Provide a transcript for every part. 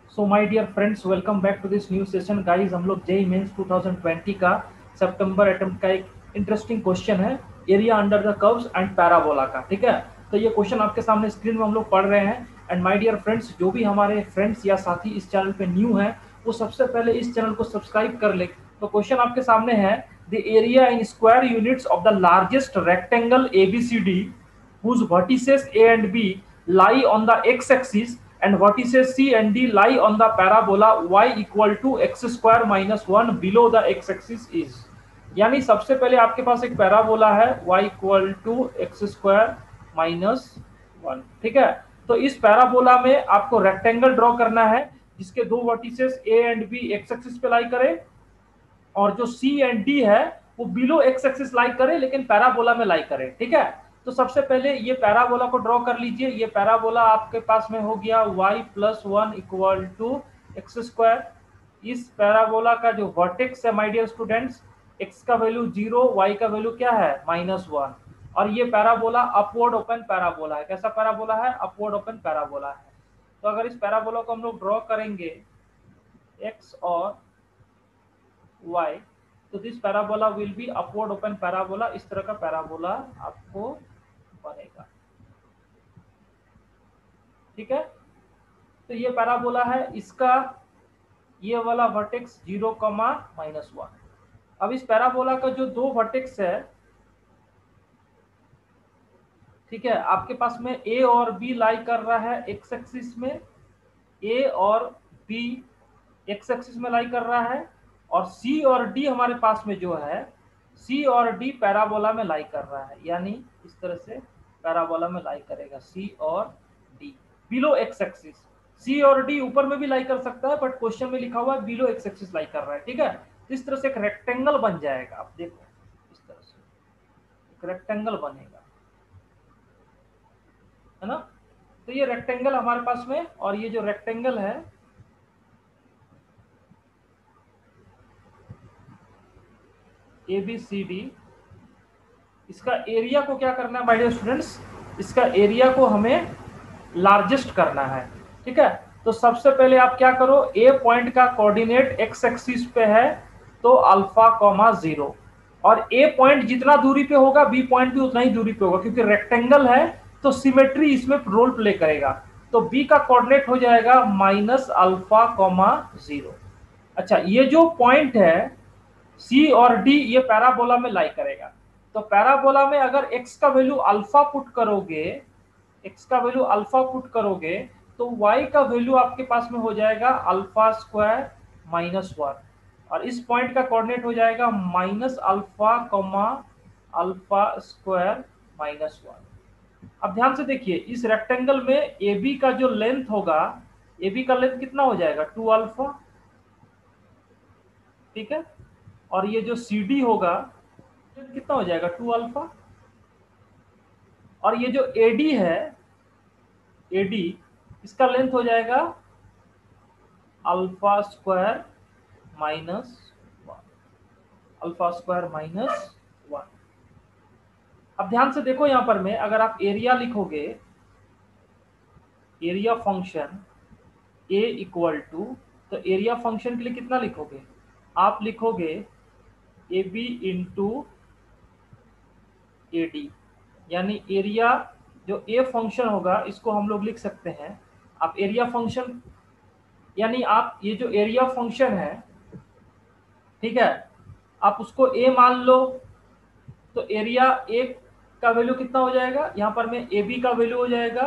So my dear friends, welcome back to this new session guys. हम लोग JEE mains 2020 का सितंबर attempt का एक इंटरेस्टिंग क्वेश्चन है, area under the curves and parabola का। ठीक है, तो ये क्वेश्चन आपके सामने स्क्रीन में हम लोग पढ़ रहे हैं। एंड माय डियर फ्रेंड्स, जो भी हमारे फ्रेंड्स या साथी इस चैनल पे न्यू हैं, वो सबसे पहले इस चैनल को सब्सक्राइब कर ले। तो क्वेश्चन आपके सामने है, the area in square units of the largest rectangle ABCD whose vertices A and B lie on the x-axis and vertices C and D lie on the parabola y equal to x square minus 1 below the x-axis is। यानी सबसे पहले आपके पास एक parabola है y equal to x square minus 1। ठीक है, तो इस पैराबोला में आपको रेक्टेंगल ड्रॉ करना है जिसके दो vertices a and b x axis पे लाई करे और जो C एंड D है वो बिलो एक्स एक्सिस लाई करे लेकिन पैराबोला में लाई करे। ठीक है, तो सबसे पहले ये पैराबोला को ड्रॉ कर लीजिए। ये पैराबोला आपके पास में हो गया y plus 1 equal to x square. इस पैराबोला का जो वर्टेक्स है माय डियर स्टूडेंट्स, x का वैल्यू 0, y का वैल्यू क्या है -1। और ये पैराबोला अपवर्ड ओपन पैराबोला है। कैसा पैराबोला है? अपवर्ड ओपन पैराबोला है। तो अगर इस पैराबोला को हम लोग ड्रॉ करेंगे x और y, तो this parabola will be upward open parabola. इस तरह का पैराबोला आपको बनेगा। ठीक है, तो ये पैराबोला है, इसका ये वाला वर्टेक्स 0, -1। अब इस पैराबोला का जो दो वर्टेक्स है, ठीक है, आपके पास में a और b लाई कर रहा है एक्स एक्सिस में, a और b एक्स एक्सिस में लाई कर रहा है, और c और d हमारे पास में जो है c और d पैराबोला में लाई कर रहा है। यानी इस तरह से पैराबोला में लाई करेगा c और d below x axis. c और d ऊपर में भी लाई कर सकता है बट क्वेश्चन में लिखा हुआ है बिलो एक्स एक्सिस लाई कर रहा है। ठीक है, इस तरह से एक रेक्टेंगल बन जाएगा। आप देखो इस तरह से एक रेक्टेंगल बनेगा, है ना। तो ये रेक्टेंगल हमारे पास में, और ये जो रेक्टेंगल है ABCD, इसका एरिया को क्या करना है माय डियर स्टूडेंट्स? इसका एरिया को हमें लार्जेस्ट करना है। ठीक है, तो सबसे पहले आप क्या करो, ए पॉइंट का कोऑर्डिनेट एक्स एक्सिस पे है तो अल्फा कॉमा 0, और ए पॉइंट जितना दूरी पे होगा बी पॉइंट भी उतना ही दूरी पे होगा, क्योंकि रेक्टेंगल है तो सिमेट्री इसमें रोल प्ले करेगा। तो बी का कोऑर्डिनेट हो जाएगा -α, 0। अच्छा, ये जो पॉइंट है सी और डी, ये पैराबोला में लाई करेगा। तो पैराबोला में अगर x का वैल्यू अल्फा पुट करोगे, x का वैल्यू अल्फा पुट करोगे तो y का वैल्यू आपके पास में हो जाएगा अल्फा स्क्वायर -1, और इस पॉइंट का कोऑर्डिनेट हो जाएगा -α, अल्फा स्क्वायर -1। अब ध्यान से देखिए, इस रेक्टेंगल में ए बी का जो लेंथ होगा, ए बी का लेंथ कितना हो जाएगा 2α। ठीक है, और ये जो सी डी होगा कितना हो जाएगा 2α, और ये जो एडी है, एडी, इसका लेंथ हो जाएगा अल्फा स्क्वायर -1, अल्फा स्क्वायर -1। अब ध्यान से देखो, यहां पर में अगर आप एरिया लिखोगे, area function A equal to, तो एरिया फंक्शन के लिए कितना लिखोगे? आप लिखोगे A B into A D. यानी एरिया जो ए फंक्शन होगा इसको हम लोग लिख सकते हैं, आप एरिया फंक्शन, यानी आप ये जो एरिया फंक्शन है, ठीक है, आप उसको ए मान लो, तो एरिया ए का वैल्यू कितना हो जाएगा, यहां पर में ए बी का वैल्यू हो जाएगा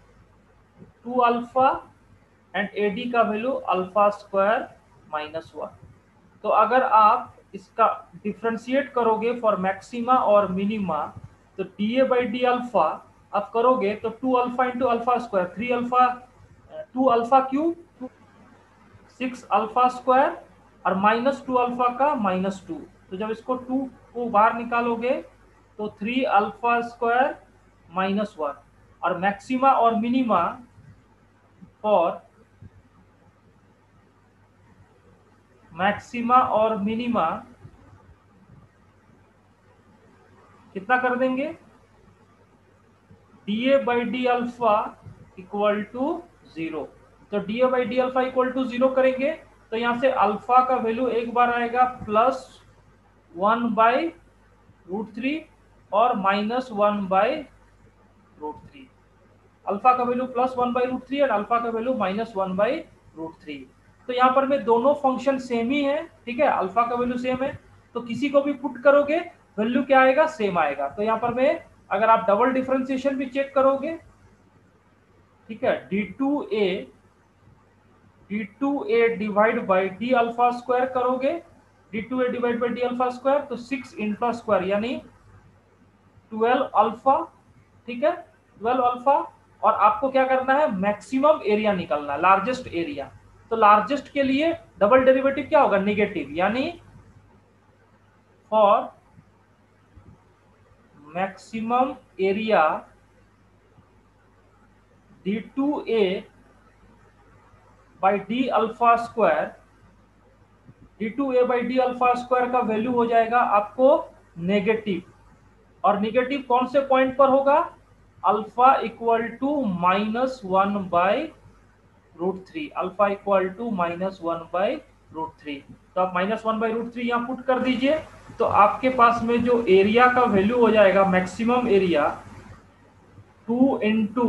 2α एंड ए डी का वैल्यू अल्फा स्क्वायर -1। तो अगर आप इसका डिफ्रेंशिएट करोगे फॉर मैक्सिमा और मिनिमा, तो D A by D alpha आप करोगे तो 2α into alpha square 3α, 2α cube 6α square, और -2α का -2। तो जब इसको 2 को बाहर निकालोगे तो 3α स्क्वायर -1, और मैक्सिमा और मिनिमा फॉर मैक्सिमा और मिनिमा कितना कर देंगे, D A by D alpha equal to 0। तो D A by D alpha equal to 0 करेंगे तो यहाँ से अल्फा का वैल्यू एक बार आएगा +1/√3 और -1/√3। अल्फा का वैल्यू +1/√3 और अल्फा का वैल्यू -1/√3। तो यहाँ पर में दोनों फंक्शन सेम ही है, ठीक है, अल्फा का वैल्यू सेम है, तो किसी को भी पुट करोगे वैल्यू क्या आएगा, सेम आएगा। तो यहाँ पर में अगर आप डबल डिफरेंशिएशन भी चेक करोगे, ठीक है, d2a divide by D alpha square करोगे, d2a divide by D alpha square, तो 6 इनफा स्क्वायर यानी 12 अल्फा, ठीक है, 12 अल्फा। और आपको क्या करना है, मैक्सिमम एरिया निकालना है, लार्जेस्ट एरिया। तो लार्जेस्ट के लिए डबल डेरिवेटिव क्या होगा, नेगेटिव, यानी for maximum area d2a by D alpha square, d2a by D alpha square का वैल्यू हो जाएगा आपको नेगेटिव। और नेगेटिव कौन से पॉइंट पर होगा, alpha equal to -1/√3, alpha equal to -1/√3। तो आप -1/√3 यहाँ पुट कर दीजिए, तो आपके पास में जो एरिया का वैल्यू हो जाएगा, मैक्सिमम एरिया 2 इंटू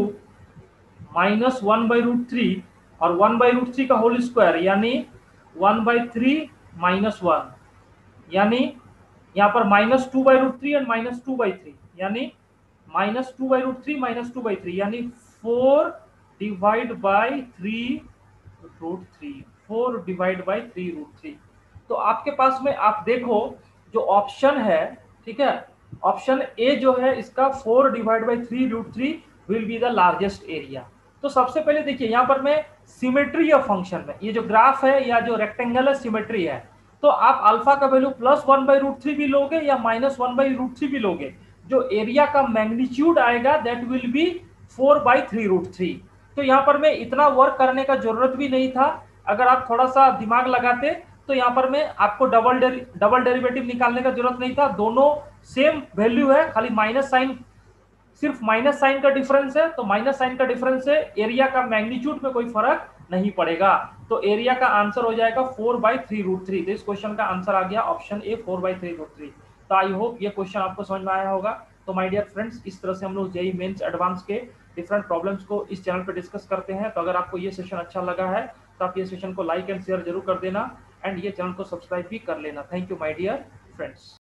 -1/√3 और 1/√3 का होल स्क्वायर यानी 1/3 -1, यानी यहाँ पर -2/√3 एंड -2/3 यानी -2/√3 -2/3 यानी 4 डिवाइड बाई 3√3, 4 डिवाइड बाई 3√3। तो आपके पास में आप देखो जो ऑप्शन है, ठीक है, ऑप्शन ए जो है इसका 4 divide by 3√3 will be the largest area. तो सबसे पहले देखिए यहाँ पर मैं सिमेट्री ऑफ फंक्शन में, ये जो ग्राफ है या जो रेक्टेंगल है सिमेट्री है, तो आप अल्फा का वैल्यू +1/√3 भी लोगे या -1/√3 भी लोगे, जो एरिया का मैग्नीट्यूड आएगा दैट विल बी 4/3√3। तो यहाँ पर मैं इतना वर्क करने का जरूरत भी नहीं था, अगर आप थोड़ा सा दिमाग लगाते तो यहाँ पर मैं आपको डबल डेरिवेटिव निकालने का जरूरत नहीं था, दोनों सेम वैल्यू है, खाली माइनस साइन, सिर्फ माइनस साइन का डिफरेंस है। तो माइनस साइन का डिफरेंस है, एरिया का मैग्नीट्यूड में कोई फर्क नहीं पड़ेगा। तो एरिया का आंसर हो जाएगा 4/3√3। तो इस क्वेश्चन का आंसर आ गया ऑप्शन ए 4/3√3। तो आई होप ये क्वेश्चन आपको समझ में आया होगा। तो माय डियर फ्रेंड्स, इस तरह से हम लोग जेईई मेंस एडवांस के डिफरेंट प्रॉब्लम्स को इस चैनल पे डिस्कस करते हैं। तो अगर आपको ये सेशन अच्छा लगा है तो आप ये सेशन को लाइक एंड शेयर जरूर कर देना एंड ये चैनल को सब्सक्राइब भी कर लेना। Thank you my dear friends.